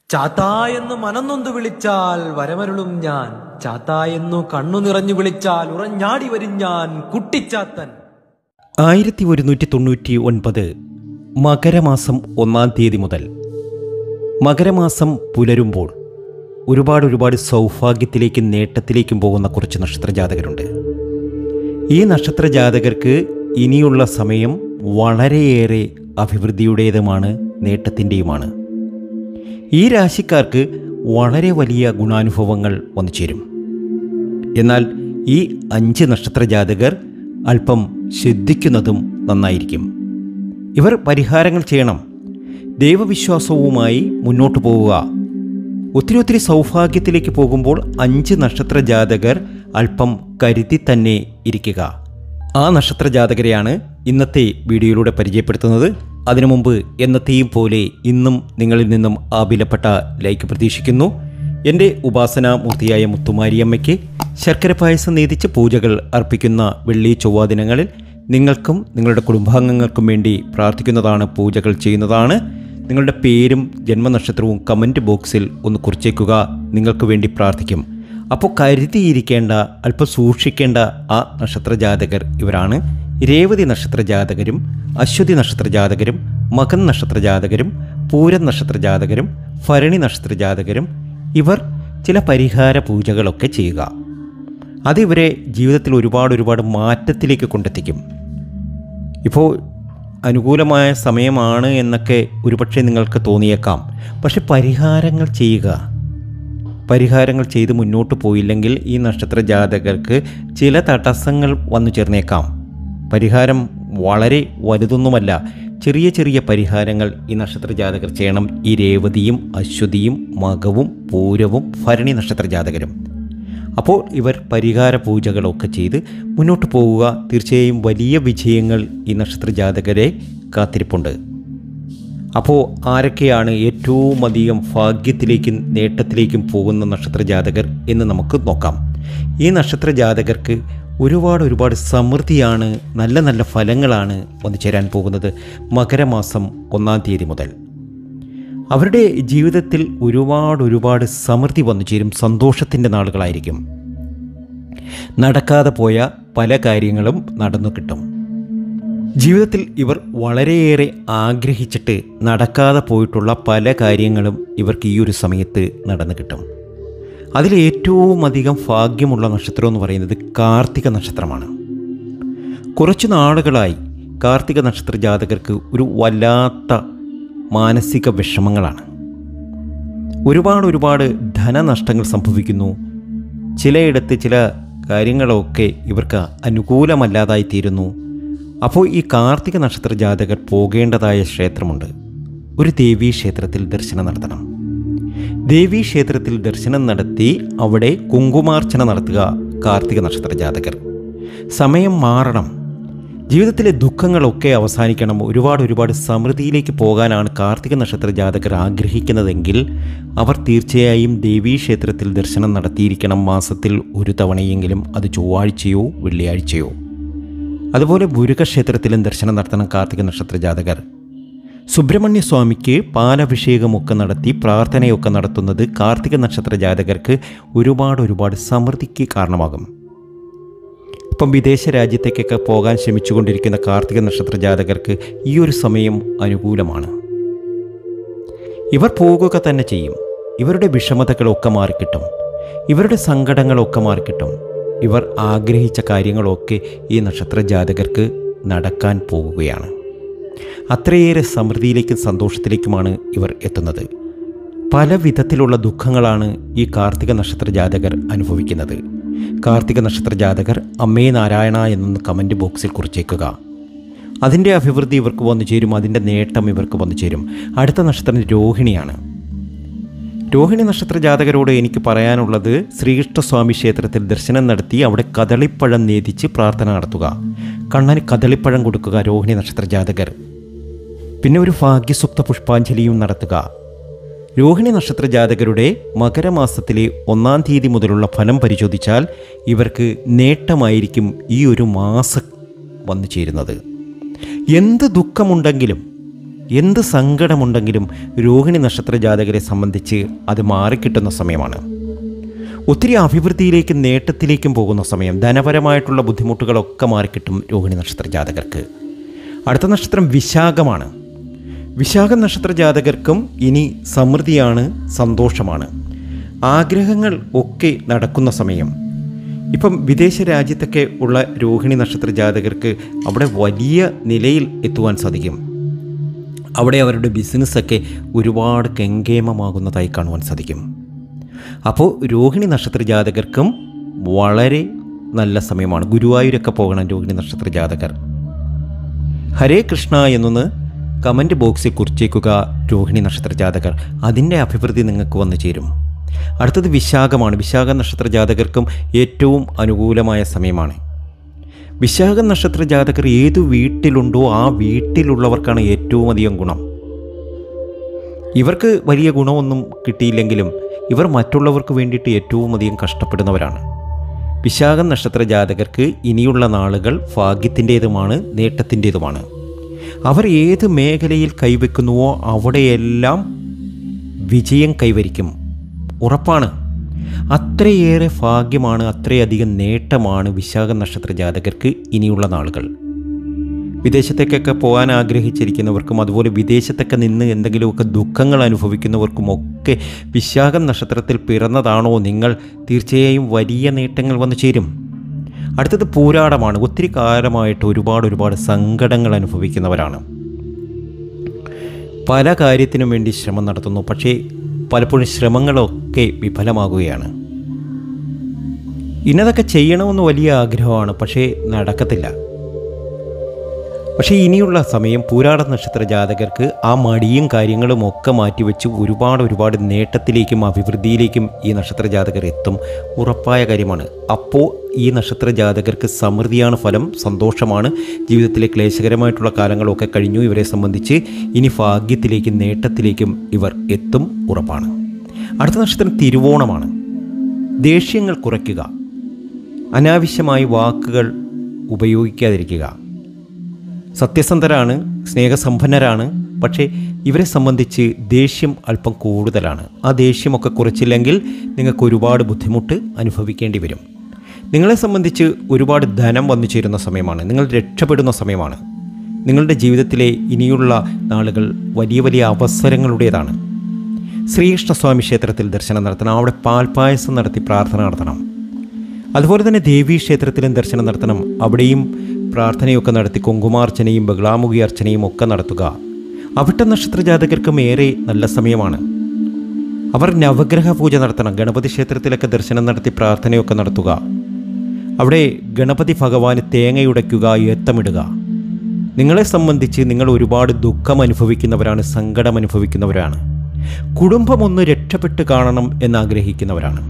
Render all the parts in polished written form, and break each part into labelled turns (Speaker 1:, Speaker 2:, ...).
Speaker 1: ചാത്തായെന്നു മനംനൊന്തു വിളിച്ചാൽ വരമരുളും ഞാൻ, ചാത്തായെന്നു കണ്ണു നിറഞ്ഞു വിളിച്ചാൽ ഉറഞ്ഞാടി വരും ഞാൻ, കുട്ടിച്ചാത്തൻ.
Speaker 2: 1199 മകരമാസം 1-ാം തീയതി മുതൽ മകരമാസം പുലരുമ്പോൾ ഒരുപാട് സൗഭാഗ്യത്തിലേക്കും നേട്ടത്തിലേക്കും പോകുന്ന കുറച്ച് നക്ഷത്രജാതകരുണ്ട്. ഈ നക്ഷത്രജാതകർക്ക് ഇനിയുള്ള സമയം വളരെയേറെ അഭിവൃദ്ധിയുടേതുമാണ്, നേട്ടത്തിൻ്റെയുമാണ്. ഈ രാശിക്കാർക്ക് വളരെ വലിയ ഗുണാനുഭവങ്ങൾ വന്നു ചേരും. എന്നാൽ ഈ 5 നക്ഷത്രജാതകർ അല്പം ശ്രദ്ധിക്കുന്നതും നന്നായിരിക്കും. ഇവർ പരിഹാരങ്ങൾ ചെയ്യണം. ദൈവവിശ്വാസവുമായി മുന്നോട്ട് പോവുക. ഒത്തിരി സൗഭാഗ്യത്തിലേക്ക് പോകുമ്പോൾ 5 നക്ഷത്രജാതകർ അല്പം കരുതി തന്നെ ഇരിക്കുക. ആ നക്ഷത്രജാതകരെയാണ് ഇന്നത്തെ വീഡിയോയിലൂടെ പരിചയപ്പെടുത്തുന്നത്. അതിനു മുമ്പ് എന്നത്തെയും പോലെ ഇന്നും നിങ്ങളിൽ നിന്നും ആ വിലപ്പെട്ട ലൈക്ക് പ്രതീക്ഷിക്കുന്നു. എൻ്റെ ഉപാസനാമൂർത്തിയായ മുത്തുമാരിയമ്മയ്ക്ക് ശർക്കര പായസം നേദിച്ച് പൂജകൾ അർപ്പിക്കുന്ന വെള്ളി ചൊവ്വ ദിനങ്ങളിൽ നിങ്ങൾക്കും നിങ്ങളുടെ കുടുംബാംഗങ്ങൾക്കും വേണ്ടി പ്രാർത്ഥിക്കുന്നതാണ്, പൂജകൾ ചെയ്യുന്നതാണ്. നിങ്ങളുടെ പേരും ജന്മനക്ഷത്രവും കമൻറ്റ് ബോക്സിൽ ഒന്ന് കുറിച്ചേക്കുക. നിങ്ങൾക്ക് വേണ്ടി പ്രാർത്ഥിക്കും. അപ്പോൾ കരുതിയിരിക്കേണ്ട, അല്പം സൂക്ഷിക്കേണ്ട ആ നക്ഷത്രജാതകർ ഇവരാണ്. രേവതി നക്ഷത്രജാതകരും അശ്വതി നക്ഷത്രജാതകരും മകൻ നക്ഷത്രജാതകരും പൂരം നക്ഷത്രജാതകരും ഭരണി നക്ഷത്രജാതകരും ഇവർ ചില പരിഹാര പൂജകളൊക്കെ ചെയ്യുക. അതിവരെ ജീവിതത്തിൽ ഒരുപാട് മാറ്റത്തിലേക്ക് കൊണ്ടെത്തിക്കും. ഇപ്പോൾ അനുകൂലമായ സമയമാണ് എന്നൊക്കെ ഒരുപക്ഷെ നിങ്ങൾക്ക് തോന്നിയേക്കാം. പക്ഷെ പരിഹാരങ്ങൾ ചെയ്യുക. പരിഹാരങ്ങൾ ചെയ്ത് മുന്നോട്ട് പോയില്ലെങ്കിൽ ഈ നക്ഷത്രജാതകർക്ക് ചില തടസ്സങ്ങൾ വന്നു ചേർന്നേക്കാം. പരിഹാരം വളരെ വലുതൊന്നുമല്ല, ചെറിയ പരിഹാരങ്ങൾ ഈ നക്ഷത്രജാതകർ ചെയ്യണം. ഈ രേവതിയും അശ്വതിയും മകവും പൂരവും ഭരണി നക്ഷത്രജാതകരും. അപ്പോൾ ഇവർ പരിഹാര പൂജകളൊക്കെ ചെയ്ത് മുന്നോട്ട് പോവുക. തീർച്ചയായും വലിയ വിജയങ്ങൾ ഈ നക്ഷത്രജാതകരെ കാത്തിരിപ്പുണ്ട്. അപ്പോൾ ആരൊക്കെയാണ് ഏറ്റവും അധികം ഭാഗ്യത്തിലേക്കും നേട്ടത്തിലേക്കും പോകുന്ന നക്ഷത്രജാതകർ എന്ന് നമുക്ക് നോക്കാം. ഈ നക്ഷത്രജാതകർക്ക് ഒരുപാട് സമൃദ്ധിയാണ്, നല്ല ഫലങ്ങളാണ് വന്നു ചേരാൻ പോകുന്നത് മകരമാസം 1-ാം തീയതി മുതൽ. അവരുടെ ജീവിതത്തിൽ ഒരുപാട് സമൃദ്ധി വന്നു ചേരും. സന്തോഷത്തിൻ്റെ നാളുകളായിരിക്കും. നടക്കാതെ പോയ പല കാര്യങ്ങളും നടന്നു കിട്ടും. ജീവിതത്തിൽ ഇവർ വളരെയേറെ ആഗ്രഹിച്ചിട്ട് നടക്കാതെ പോയിട്ടുള്ള പല കാര്യങ്ങളും ഇവർക്ക് ഈ ഒരു സമയത്ത് നടന്നു കിട്ടും. അതിലേറ്റവും അധികം ഭാഗ്യമുള്ള നക്ഷത്രം എന്ന് പറയുന്നത് കാർത്തിക നക്ഷത്രമാണ്. കുറച്ചു നാളുകളായി കാർത്തിക നക്ഷത്ര ജാതകർക്ക് ഒരു വല്ലാത്ത മാനസിക വിഷമങ്ങളാണ്. ഒരുപാട് ധനനഷ്ടങ്ങൾ സംഭവിക്കുന്നു. ചിലയിടത്ത് ചില കാര്യങ്ങളൊക്കെ ഇവർക്ക് അനുകൂലമല്ലാതായി തീരുന്നു. അപ്പോൾ ഈ കാർത്തിക നക്ഷത്ര ജാതകർ പോകേണ്ടതായ ക്ഷേത്രമുണ്ട്. ഒരു ദേവീ ക്ഷേത്രത്തിൽ ദർശനം നടത്തണം. ദേവീ ക്ഷേത്രത്തിൽ ദർശനം നടത്തി അവിടെ കുങ്കുമാർച്ചന നടത്തുക കാർത്തിക നക്ഷത്ര ജാതകർ. സമയം മാറണം. ജീവിതത്തിലെ ദുഃഖങ്ങളൊക്കെ അവസാനിക്കണം. ഒരുപാട് സമൃദ്ധിയിലേക്ക് പോകാനാണ് കാർത്തിക നക്ഷത്ര ജാതകർ ആഗ്രഹിക്കുന്നതെങ്കിൽ അവർ തീർച്ചയായും ദേവീ ക്ഷേത്രത്തിൽ ദർശനം നടത്തിയിരിക്കണം. മാസത്തിൽ ഒരു തവണയെങ്കിലും, അത് ചൊവ്വാഴ്ചയോ വെള്ളിയാഴ്ചയോ. അതുപോലെ മുരുകക്ഷേത്രത്തിലും ദർശനം നടത്തണം കാർത്തിക നക്ഷത്ര ജാതകർ. സുബ്രഹ്മണ്യ സ്വാമിക്ക് പാലഭിഷേകമൊക്കെ നടത്തി പ്രാർത്ഥനയൊക്കെ നടത്തുന്നത് കാർത്തിക നക്ഷത്ര ജാതകർക്ക് ഒരുപാട് സമൃദ്ധിക്ക് കാരണമാകും. ഇപ്പം വിദേശ രാജ്യത്തേക്കൊക്കെ പോകാൻ ശ്രമിച്ചുകൊണ്ടിരിക്കുന്ന കാർത്തിക നക്ഷത്ര ജാതകർക്ക് ഈ ഒരു സമയം അനുകൂലമാണ്. ഇവർ പോകുക തന്നെ ചെയ്യും. ഇവരുടെ വിഷമതകളൊക്കെ മാറിക്കിട്ടും. ഇവരുടെ സങ്കടങ്ങളൊക്കെ മാറിക്കിട്ടും. ഇവർ ആഗ്രഹിച്ച കാര്യങ്ങളൊക്കെ ഈ നക്ഷത്ര ജാതകർക്ക് നടക്കാൻ പോകുകയാണ്. അത്രയേറെ സമൃദ്ധിയിലേക്കും സന്തോഷത്തിലേക്കുമാണ് ഇവർ എത്തുന്നത്. പല വിധത്തിലുള്ള ദുഃഖങ്ങളാണ് ഈ കാർത്തിക നക്ഷത്ര ജാതകർ അനുഭവിക്കുന്നത്. കാർത്തിക നക്ഷത്ര ജാതകർ അമ്മേ നാരായണ എന്നൊന്ന് കമൻറ്റ് ബോക്സിൽ കുറിച്ചേക്കുക. അതിൻ്റെ അഭിവൃദ്ധി ഇവർക്ക് വന്നു ചേരും. അതിൻ്റെ നേട്ടം ഇവർക്ക് വന്നു ചേരും. അടുത്ത നക്ഷത്രം രോഹിണിയാണ്. രോഹിണി നക്ഷത്ര ജാതകരോട് എനിക്ക് പറയാനുള്ളത്, ശ്രീകൃഷ്ണസ്വാമി ക്ഷേത്രത്തിൽ ദർശനം നടത്തി അവിടെ കദളിപ്പഴം നേദിച്ച് പ്രാർത്ഥന നടത്തുക. കണ്ണന് കദളിപ്പഴം കൊടുക്കുക രോഹിണി നക്ഷത്ര ജാതകർ. പിന്നെ ഒരു ഭാഗ്യസുപ്ത പുഷ്പാഞ്ജലിയും നടത്തുക. രോഹിണി നക്ഷത്ര ജാതകരുടെ മകരമാസത്തിലെ 1-ാം തീയതി മുതലുള്ള ഫലം പരിശോധിച്ചാൽ ഇവർക്ക് നേട്ടമായിരിക്കും ഈ ഒരു മാസം വന്നു ചേരുന്നത്. എന്ത് ദുഃഖമുണ്ടെങ്കിലും എന്ത് സങ്കടമുണ്ടെങ്കിലും രോഹിണി നക്ഷത്ര ജാതകരെ സംബന്ധിച്ച് അത് മാറിക്കിട്ടുന്ന സമയമാണ്. ഒത്തിരി അഭിവൃദ്ധിയിലേക്കും നേട്ടത്തിലേക്കും പോകുന്ന സമയം. ധനപരമായിട്ടുള്ള ബുദ്ധിമുട്ടുകളൊക്കെ മാറിക്കിട്ടും രോഹിണി നക്ഷത്ര ജാതകർക്ക്. അടുത്ത നക്ഷത്രം വിശാഖമാണ്. വിശാഖ നക്ഷത്ര ജാതകർക്കും ഇനി സമൃദ്ധിയാണ്, സന്തോഷമാണ്. ആഗ്രഹങ്ങൾ ഒക്കെ നടക്കുന്ന സമയം. ഇപ്പം വിദേശ രാജ്യത്തൊക്കെ ഉള്ള രോഹിണി നക്ഷത്ര ജാതകർക്ക് അവിടെ വലിയ നിലയിൽ എത്തുവാൻ സാധിക്കും. അവിടെ അവരുടെ ബിസിനസ്സൊക്കെ ഒരുപാട് കെങ്കേമമാകുന്നതായി കാണുവാൻ സാധിക്കും. അപ്പോൾ രോഹിണി നക്ഷത്ര ജാതകർക്കും വളരെ നല്ല സമയമാണ്. ഗുരുവായൂരൊക്കെ പോകണം രോഹിണി നക്ഷത്ര ജാതകർ. ഹരേ കൃഷ്ണ എന്നൊന്ന് കമൻറ്റ് ബോക്സിൽ കുറിച്ചേക്കുക രോഹിണി നക്ഷത്ര ജാതകർ. അതിൻ്റെ അഭിവൃദ്ധി നിങ്ങൾക്ക് വന്നു ചേരും. അടുത്തത് വിശാഖമാണ്. വിശാഖ നക്ഷത്ര ജാതകർക്കും ഏറ്റവും അനുകൂലമായ സമയമാണ്. വിശാഖ നക്ഷത്ര ജാതകർ ഏതു വീട്ടിലുണ്ടോ ആ വീട്ടിലുള്ളവർക്കാണ് ഏറ്റവും അധികം ഗുണം. ഇവർക്ക് വലിയ ഗുണമൊന്നും കിട്ടിയില്ലെങ്കിലും ഇവർ മറ്റുള്ളവർക്ക് വേണ്ടിയിട്ട് ഏറ്റവും അധികം കഷ്ടപ്പെടുന്നവരാണ്. വിശാഖ നക്ഷത്ര ജാതകർക്ക് ഇനിയുള്ള നാളുകൾ ഭാഗ്യത്തിൻ്റേതുമാണ്, നേട്ടത്തിൻ്റേതുമാണ്. അവർ ഏത് മേഖലയിൽ കൈവയ്ക്കുന്നുവോ അവിടെയെല്ലാം വിജയം കൈവരിക്കും, ഉറപ്പാണ്. അത്രയേറെ ഭാഗ്യമാണ്, അത്രയധികം നേട്ടമാണ് വിശാഖ നക്ഷത്ര ജാതകർക്ക് ഇനിയുള്ള നാളുകൾ. വിദേശത്തേക്കൊക്കെ പോകാൻ ആഗ്രഹിച്ചിരിക്കുന്നവർക്കും അതുപോലെ വിദേശത്തൊക്കെ നിന്ന് എന്തെങ്കിലുമൊക്കെ ദുഃഖങ്ങൾ അനുഭവിക്കുന്നവർക്കുമൊക്കെ വിശാഖ നക്ഷത്രത്തിൽ പിറന്നതാണോ നിങ്ങൾ, തീർച്ചയായും വലിയ നേട്ടങ്ങൾ വന്നു ചേരും. അടുത്തത് പൂരാടമാണ്. ഒത്തിരി കാലമായിട്ട് ഒരുപാട് സങ്കടങ്ങൾ അനുഭവിക്കുന്നവരാണ്. പല കാര്യത്തിനും വേണ്ടി ശ്രമം നടത്തുന്നു, പക്ഷേ പലപ്പോഴും ശ്രമങ്ങളൊക്കെ വിഫലമാകുകയാണ്. ഇന്നതൊക്കെ ചെയ്യണമെന്ന് വലിയ ആഗ്രഹമാണ്, പക്ഷേ നടക്കത്തില്ല. പക്ഷേ ഇനിയുള്ള സമയം പൂരാട നക്ഷത്ര ജാതകർക്ക് ആ മടിയും കാര്യങ്ങളും ഒക്കെ മാറ്റിവെച്ച് ഒരുപാട് നേട്ടത്തിലേക്കും അഭിവൃദ്ധിയിലേക്കും ഈ നക്ഷത്ര ജാതകർ എത്തും, ഉറപ്പായ കാര്യമാണ്. അപ്പോൾ ഈ നക്ഷത്ര ജാതകർക്ക് സമൃദ്ധിയാണ് ഫലം, സന്തോഷമാണ്. ജീവിതത്തിലെ ക്ലേശകരമായിട്ടുള്ള കാലങ്ങളൊക്കെ കഴിഞ്ഞു ഇവരെ സംബന്ധിച്ച്. ഇനി ഭാഗ്യത്തിലേക്കും നേട്ടത്തിലേക്കും ഇവർ എത്തും, ഉറപ്പാണ്. അടുത്ത നക്ഷത്രം തിരുവോണമാണ്. ദേഷ്യങ്ങൾ കുറയ്ക്കുക, അനാവശ്യമായി വാക്കുകൾ ഉപയോഗിക്കാതിരിക്കുക. സത്യസന്ധരാണ്, സ്നേഹസമ്പന്നരാണ്, പക്ഷേ ഇവരെ സംബന്ധിച്ച് ദേഷ്യം അല്പം കൂടുതലാണ്. ആ ദേഷ്യമൊക്കെ കുറച്ചില്ലെങ്കിൽ നിങ്ങൾക്ക് ഒരുപാട് ബുദ്ധിമുട്ട് അനുഭവിക്കേണ്ടി വരും. നിങ്ങളെ സംബന്ധിച്ച് ഒരുപാട് ധനം വന്നു ചേരുന്ന സമയമാണ്. നിങ്ങൾ രക്ഷപ്പെടുന്ന സമയമാണ്. നിങ്ങളുടെ ജീവിതത്തിലെ ഇനിയുള്ള നാളുകൾ വലിയ അവസരങ്ങളുടേതാണ്. ശ്രീകൃഷ്ണസ്വാമി ക്ഷേത്രത്തിൽ ദർശനം നടത്തണം, അവിടെ പാൽപ്പായസം നടത്തി പ്രാർത്ഥന നടത്തണം. അതുപോലെ തന്നെ ദേവീ ക്ഷേത്രത്തിലും ദർശനം നടത്തണം, അവിടെയും പ്രാർത്ഥനയൊക്കെ നടത്തി കുങ്കുമാർച്ചനയും ബഹളാമുഖി അർച്ചനയും ഒക്കെ നടത്തുക. അവിട്ട നക്ഷത്ര ജാതകർക്കും ഏറെ നല്ല സമയമാണ്. അവർ നവഗ്രഹ പൂജ നടത്തണം, ഗണപതി ക്ഷേത്രത്തിലൊക്കെ ദർശനം നടത്തി പ്രാർത്ഥനയൊക്കെ നടത്തുക. അവിടെ ഗണപതി ഭഗവാന് തേങ്ങയുടയ്ക്കുക, ഏത്തമിടുക. നിങ്ങളെ സംബന്ധിച്ച് നിങ്ങൾ ഒരുപാട് ദുഃഖം അനുഭവിക്കുന്നവരാണ്, സങ്കടം അനുഭവിക്കുന്നവരാണ്. കുടുംബമൊന്ന് രക്ഷപ്പെട്ട് കാണണം എന്നാഗ്രഹിക്കുന്നവരാണ്.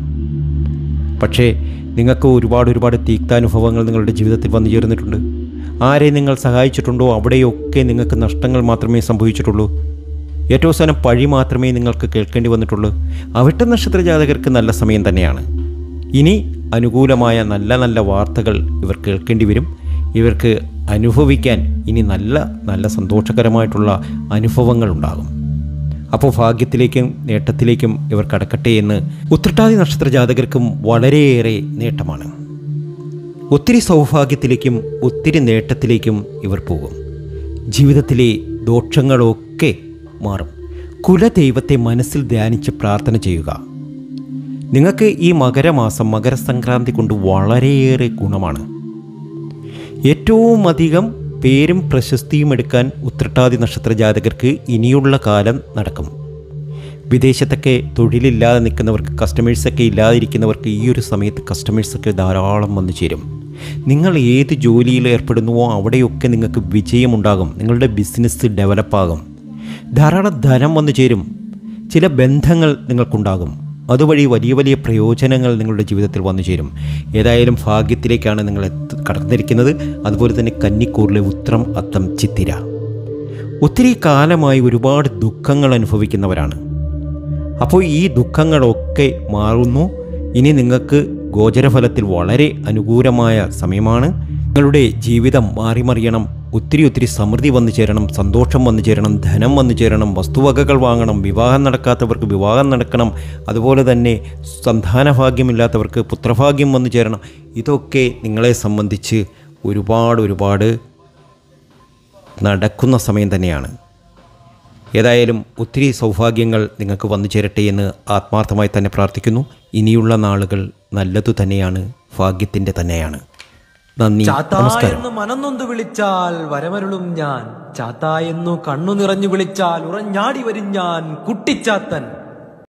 Speaker 2: പക്ഷേ നിങ്ങൾക്ക് ഒരുപാട് തീക്താനുഭവങ്ങൾ നിങ്ങളുടെ ജീവിതത്തിൽ വന്നു ചേർന്നിട്ടുണ്ട്. ആരെ നിങ്ങൾ സഹായിച്ചിട്ടുണ്ടോ അവിടെയൊക്കെ നിങ്ങൾക്ക് നഷ്ടങ്ങൾ മാത്രമേ സംഭവിച്ചിട്ടുള്ളൂ. ഏറ്റവും അവസാനം പഴി മാത്രമേ നിങ്ങൾക്ക് കേൾക്കേണ്ടി വന്നിട്ടുള്ളൂ. അവിട്ട നക്ഷത്ര ജാതകർക്ക് നല്ല സമയം തന്നെയാണ്. ഇനി അനുകൂലമായ നല്ല വാർത്തകൾ ഇവർ കേൾക്കേണ്ടി വരും. ഇവർക്ക് അനുഭവിക്കാൻ ഇനി നല്ല സന്തോഷകരമായിട്ടുള്ള അനുഭവങ്ങൾ ഉണ്ടാകും. അപ്പോൾ ഭാഗ്യത്തിലേക്കും നേട്ടത്തിലേക്കും ഇവർ കടക്കട്ടെ എന്ന്. ഉത്രട്ടാതി നക്ഷത്ര ജാതകർക്കും വളരെയേറെ നേട്ടമാണ്. ഒത്തിരി സൗഭാഗ്യത്തിലേക്കും ഒത്തിരി നേട്ടത്തിലേക്കും ഇവർ പോകും. ജീവിതത്തിലെ ദോഷങ്ങളൊക്കെ മാറും. കുലദൈവത്തെ മനസ്സിൽ ധ്യാനിച്ച് പ്രാർത്ഥന ചെയ്യുക. നിങ്ങൾക്ക് ഈ മകരമാസം, മകരസംക്രാന്തി കൊണ്ട് വളരെയേറെ ഗുണമാണ്. ഏറ്റവും അധികം പേരും പ്രശസ്തിയും എടുക്കാൻ ഉത്രട്ടാതി നക്ഷത്ര ജാതകർക്ക് ഇനിയുള്ള കാലം നടക്കും. വിദേശത്തൊക്കെ തൊഴിലില്ലാതെ നിൽക്കുന്നവർക്ക്, കസ്റ്റമേഴ്സൊക്കെ ഇല്ലാതിരിക്കുന്നവർക്ക് ഈ ഒരു സമയത്ത് കസ്റ്റമേഴ്സൊക്കെ ധാരാളം വന്നു ചേരും. നിങ്ങൾ ഏത് ജോലിയിൽ ഏർപ്പെടുന്നുവോ അവിടെയൊക്കെ നിങ്ങൾക്ക് വിജയമുണ്ടാകും. നിങ്ങളുടെ ബിസിനസ് ഡെവലപ്പാകും. ധാരാളം ധനം വന്നു ചേരും. ചില ബന്ധങ്ങൾ നിങ്ങൾക്കുണ്ടാകും. അതുവഴി വലിയ പ്രയോജനങ്ങൾ നിങ്ങളുടെ ജീവിതത്തിൽ വന്നു ചേരും. ഏതായാലും ഭാഗ്യത്തിലേക്കാണ് നിങ്ങൾ കടന്നിരിക്കുന്നത്. അതുപോലെ തന്നെ കന്നിക്കൂറിലെ ഉത്രം, അത്തം, ചിത്തിര ഒത്തിരി കാലമായി ഒരുപാട് ദുഃഖങ്ങൾ അനുഭവിക്കുന്നവരാണ്. അപ്പോൾ ഈ ദുഃഖങ്ങളൊക്കെ മാറുന്നു. ഇനി നിങ്ങൾക്ക് ഗോചരഫലത്തിൽ വളരെ അനുകൂലമായ സമയമാണ്. നിങ്ങളുടെ ജീവിതം മാറിമറിയണം, ഒത്തിരി സമൃദ്ധി വന്നു ചേരണം, സന്തോഷം വന്നു ചേരണം, ധനം വന്നു ചേരണം, വസ്തുവകകൾ വാങ്ങണം, വിവാഹം നടക്കാത്തവർക്ക് വിവാഹം നടക്കണം, അതുപോലെ തന്നെ സന്താനഭാഗ്യമില്ലാത്തവർക്ക് പുത്രഭാഗ്യം വന്നു ചേരണം. ഇതൊക്കെ നിങ്ങളെ സംബന്ധിച്ച് ഒരുപാട് നടക്കുന്ന സമയം തന്നെയാണ്. ഏതായാലും ഒത്തിരി സൗഭാഗ്യങ്ങൾ നിങ്ങൾക്ക് വന്നു ചേരട്ടെ എന്ന് ആത്മാർത്ഥമായി തന്നെ പ്രാർത്ഥിക്കുന്നു. ഇനിയുള്ള നാളുകൾ നല്ലതു തന്നെയാണ്, ഭാഗ്യത്തിൻ്റെ തന്നെയാണ്. നന്ദി, നമസ്കാരം.
Speaker 1: ചാത്തായെന്നു മനംനൊന്തു വിളിച്ചാൽ വരമരുളും ഞാൻ, ചാത്തായെന്നു കണ്ണു നിറഞ്ഞു വിളിച്ചാൽ ഉറഞ്ഞാടി വരും ഞാൻ, കുട്ടിച്ചാത്തൻ.